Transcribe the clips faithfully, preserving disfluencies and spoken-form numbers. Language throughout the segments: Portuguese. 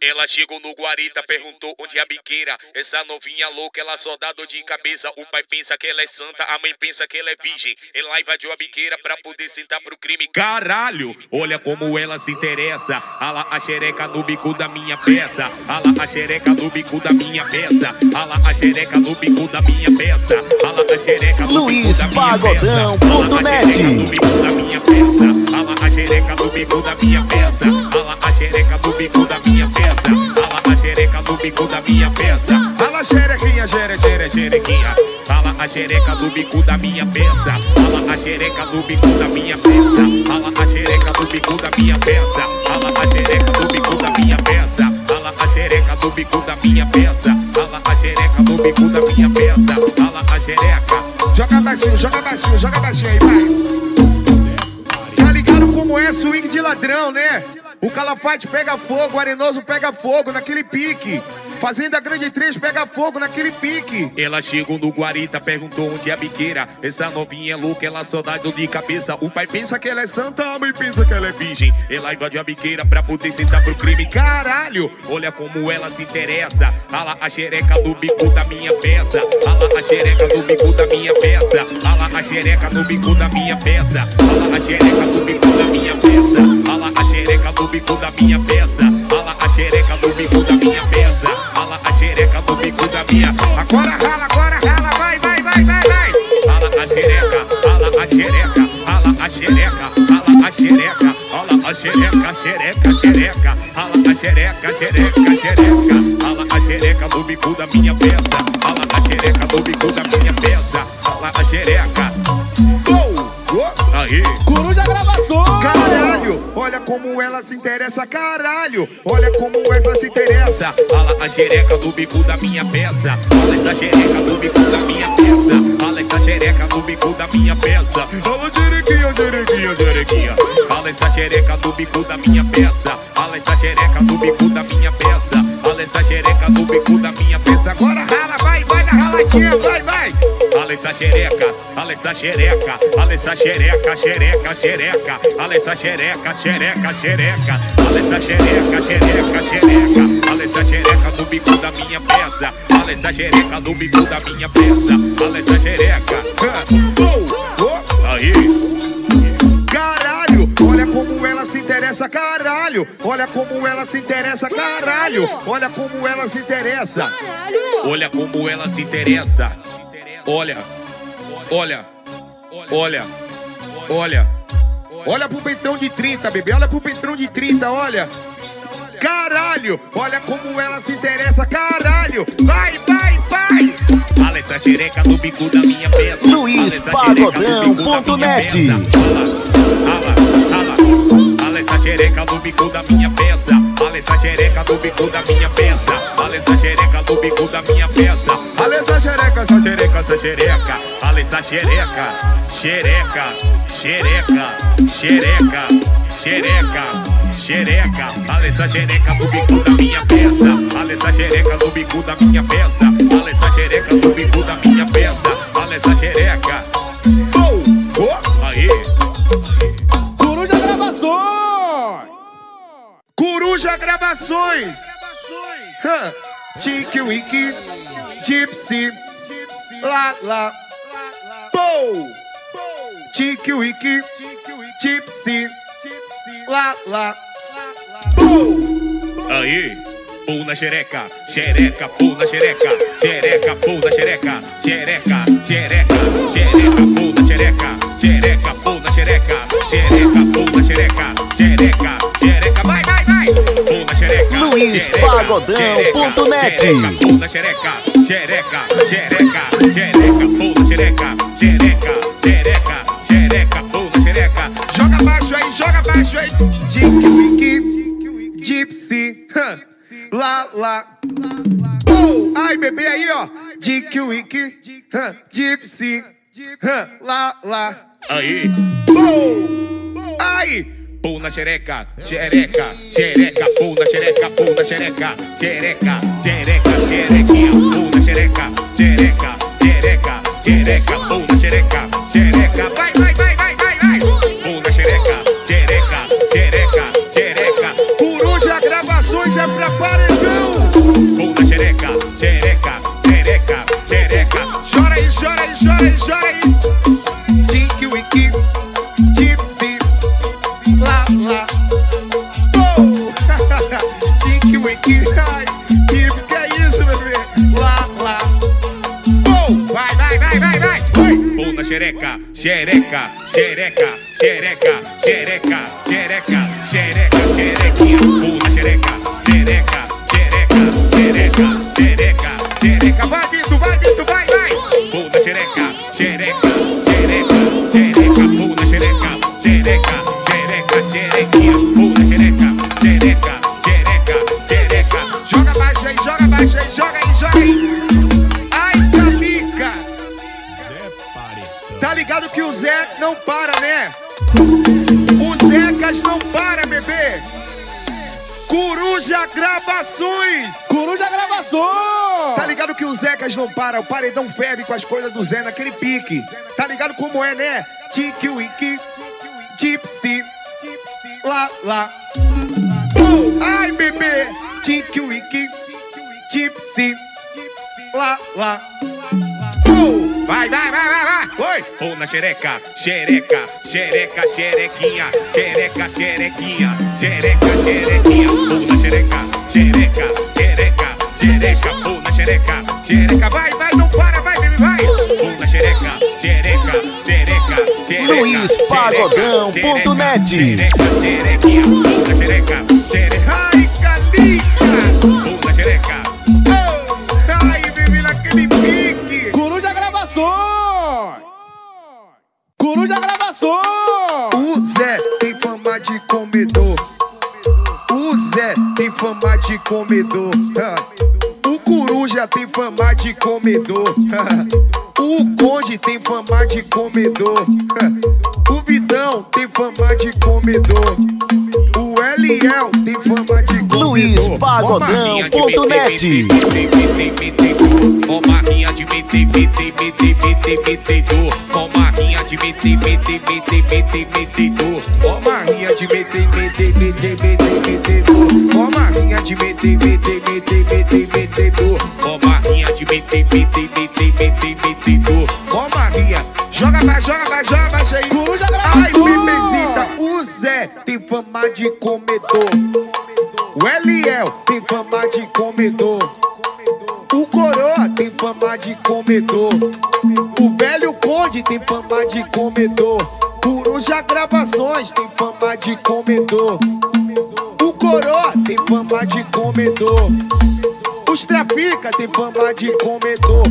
Ela chegou no guarita, perguntou onde é a biqueira. Essa novinha louca, ela só dá dor de cabeça. O pai pensa que ela é santa, a mãe pensa que ela é virgem. Ela invadiu a biqueira pra poder sentar pro crime. Caralho, olha como ela se interessa. Ala a xereca no bico da minha peça. Ala a xereca no bico da minha peça. Ala a xereca no bico da minha peça. Ala a xereca no bico da minha peça. Ala a xereca no bico da minha peça. Ala a xereca no bico da minha peça. Ala a xereca no bico da minha peça. Ala a xereca no bico da minha peça. Ala xerequinha, xere, xere, xerequinha. Ala a xereca do bico da minha peça. Ala a xereca do bico da minha peça. Ala a xereca do bico da minha peça. Ala a xereca do bico da minha peça. Ala a xereca do bico da minha peça. Ala a xereca do bico da minha peça. Ala a xereca. Joga baixinho, joga baixinho, joga baixinho aí, vai. Tá ligado como é swing de ladrão, né? O Calafate pega fogo, o Arenoso pega fogo naquele pique. Fazenda Grande três pega fogo naquele pique. Ela chegou no guarita, perguntou onde é a biqueira. Essa novinha é louca, ela só dá dor de cabeça. O pai pensa que ela é santa, a mãe pensa que ela é virgem. Ela invadiu a biqueira pra poder sentar pro crime. Caralho, olha como ela se interessa. Ala a xereca do bico da minha peça. Ala a xereca do bico da minha peça. Ala a xereca do bico da minha peça. Ala a xereca do bico da minha peça. Ala a xereca do bico da minha peça. Ala a xereca do bico da minha peça. Ala a xereca do bico da minha. Agora rala, agora rala, vai, vai, vai, vai, vai. Ala a xereca, ala a xereca, ala a xereca, ala a xereca, ala a xereca, xereca, xereca, ala a xereca, xereca, xereca, ala a xereca do bico da minha peça. Ala a xereca do bico da minha peça. Ala a xereca. Gol! Aí. Coruja Gravações! Caralho, olha como ela se interessa, caralho. Olha como ela se interessa. Ala a xereca do bico da minha peça. Ala essa xereca do bico da minha peça. Ala essa xereca do bico da minha peça. Ala xerequinha, xerequinha, xerequinha. Ala essa xereca do bico da minha peça. Ala essa xereca do bico da minha peça. Ala essa xereca do bico da minha peça. Agora rala, vai, vai na raladinha, vai, vai. Ala essa xereca, ala essa xereca, ala essa xereca, xereca, xereca. Ala essa xereca, xereca, xereca. Ala essa xereca, xereca, xereca. Ala essa xereca do bico da minha peça. Ala essa xereca do bico da minha peça. Ala essa xereca. Aí. Caralho, olha como ela se interessa, caralho. Olha como ela se interessa, caralho. Olha como ela se interessa. Olha como ela se interessa. Olha, olha, olha, olha. Olha pro peitão de trinta, bebê. Olha pro peitão de trinta, olha. Caralho, olha como ela se interessa, caralho. Vai, vai, vai. Ala essa xereca do bico da minha peça. Luiz Pagodão ponto net. Ala, ala, ala essa xereca do bico da minha peça. Ala essa xereca do bico da minha peça. Ala essa xereca do bico da minha peça. Olha essa xereca, essa xereca, Essa xereca, ala essa xereca, xereca, xereca, xereca, xereca, xereca. Ala essa xereca do bico da minha peça. Ala essa xereca do bico da minha peça. Ala essa xereca do bico da minha peça. Ala essa xereca. Gol! Oh. Aí. Coruja Gravações! Coruja Gravações! Hã. Tiki Wiki, Gypsy, lá lá. Pou! Tiki Wiki, Gypsy, lá lá. Pou! Aí. Pô na xereca, xereca, pô na xereca, xereca, pô na xereca, xereca, xereca, xereca, pô na xereca, xereca, pô na xereca, xereca, pô na xereca, xereca, xereca, vai, vai, vai, pô na xereca, Luiz Pagodão ponto net. Pô na xereca, xereca, xereca, xereca, pô na xereca, xereca, xereca, xereca, pô na xereca. Joga baixo aí, joga baixo aí. Tiki Wiki, Gypsy, hã. Lá, lá. Oh, ai, bebê aí, ó. Tiki Wiki, hã. Gypsy, hã. Lá, lá. Aí. Oh, ai. Pô na xereca, xereca, xereca, pô na xereca, pô na xereca, xereca, xereca, xerequinha, pô na xereca, xereca, xereca, xereca, pô na xereca, xereca, vai, vai, vai, vai, vai, vai, pô na xereca, xereca, xereca, xereca. Coruja Gravações é pra paredão. Pô na xereca, xereca, xereca, xereca. Chora aí, chora aí, chora aí, chora aí. Tiki wiki, gypsy, lá, lá. Oh! Tiki wiki, ai, gypsy, que é isso, bebê? Lá, lá. Oh! Vai, vai, vai, vai, vai. Pô na xereca, xereca, xereca, xereca, xereca, xereca, xereca, xerequinha. Pô na xereca, xereca, xereca, xereca, xereca, xereca. Vai, Vitor, vai, Vitor, vai, vai. Pô na xereca, xereca, xereca, xereca. Pô na xereca, xereca, xereca, xerequinha. Pô na xereca, xereca, xereca, xereca. Joga baixo aí, joga baixo aí, joga aí, joga aí. Ai, Calica. Tá ligado que o Zé não para, né? O Zecas não para, bebê. Coruja Gravações. Coruja Gravações. Tá ligado que o Zecas não para, o paredão ferve com as coisas do Zé naquele pique. Tá ligado como é, né? Tiki wiki, gypsy, lá, lá. Oh, ai, bebê. Tiki wiki, gypsy, lá, lá. Oh, vai, vai, vai, vai, vai. Oi. Pô na xereca, xereca, xereca, xerequinha, xereca, xerequinha, xereca, xerequinha. Pô na xereca, xereca, xereca, xereca. Pô na xereca, xereca. Vai, vai, não para, vai, bebê, vai. Pô na xereca, xereca, xereca, xereca. Luiz Pagodão ponto net. Xereca, xerequinha. Pô na xereca, xereca. Ai, Calica. Pô na xereca. Oh, ai, bebê, naquele pique. Coruja Gravações. Coruja Gravações. O Zé tem fama de comedor. O Zé tem fama de comedor. Ah. O Coruja tem fama de comedor. Ah. O Conde tem fama de comedor. Ah. O Vidão tem fama de comedor. O Eliel tem fama de comedor. Luiz Pagodão ponto net. Ó marrinha de meter, meter, meter, meter, metedor. Ó marrinha de meter, meter, meter, meter, metedor. Ó marrinha de meter, meter, meter, meter, metedor. Ó marrinha de meter, meter, meter, meter, metedor. Ó marrinha de meter, meter, meter, meter, metedor. Ó Maria, joga mais, joga mais, joga mais aí. Coruja Ai, Gravações. bebezita, o Zé tem fama de comedor. O Eliel tem fama de comedor. O Coroa tem fama de comedor. O velho Conde tem fama de comedor. Coruja Gravações tem fama de comedor. O Coroa tem fama de comedor. Os Trafica tem fama de comedor.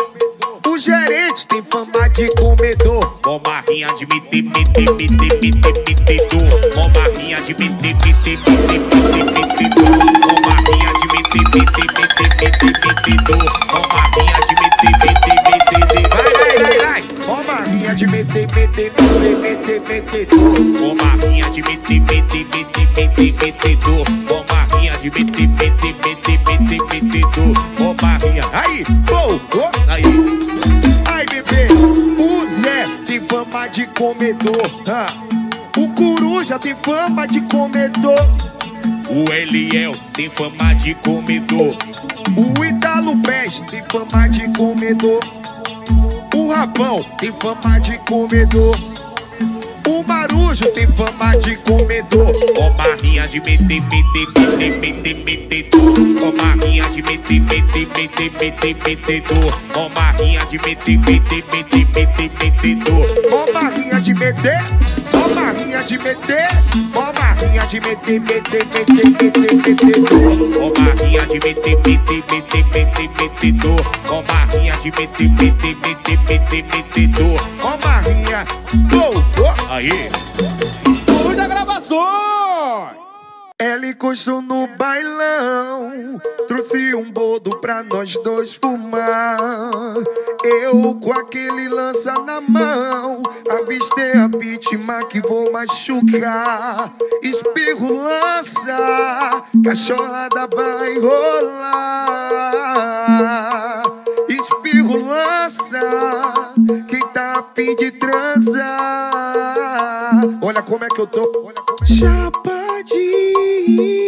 O gerente tem fama de comedor. Ó marrinha de meter, meter, meter, meter, metedor. Ó marrinha de meter, meter, meter, meter, metedor. Ó marrinha de meter, meter, meter, meter, metedor. Ó marrinha de meter, meter, meter, meter. Vai, vai, vai, vai. Ó Maria de meter, meter, meter, meter, metedor. Ó marrinha de meter, meter, meter, meter, metedor. Ó marrinha de meter, meter, meter, meter, metedor. Ó marrinha. Aí, pô, oh. Aí. Ai, bebê, o Zé tem fama de comedor. Ah. O Coruja tem fama de comedor. O Eliel tem fama de comedor. O Italo Pés tem fama de comedor. O Rapão tem fama de comedor. O Marujo tem fama de comedor. Ó marrinha de meter, meter, meter, meter, metedor. Ó marrinha de meter, meter, meter, meter, metedor. Ó marrinha de meter, meter, meter, meter, metedor. Ó Marinha de meter, ó Marinha de meter, ó Marinha de meter, meter, meter, meter, metedor. Ó marrinha de meter, meter, meter, meter, metedor. Ó marrinha de meter, meter, meter, meter, metedor. Ó Marinha, oh, oh. Aí. Coruja Gravações. Ela encostou no bailão, trouxe um boldo pra nós dois fumar. Eu com aquele lança na mão, avistei a vítima que vou machucar. Espirro lança, cachorrada vai rolar. Espirro lança, quem tá a fim de transar. Olha como é que eu tô, olha como é que... Chapadinho.